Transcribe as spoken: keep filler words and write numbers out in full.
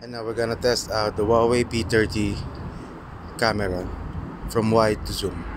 And now we're gonna test out the Huawei P thirty camera from wide to zoom.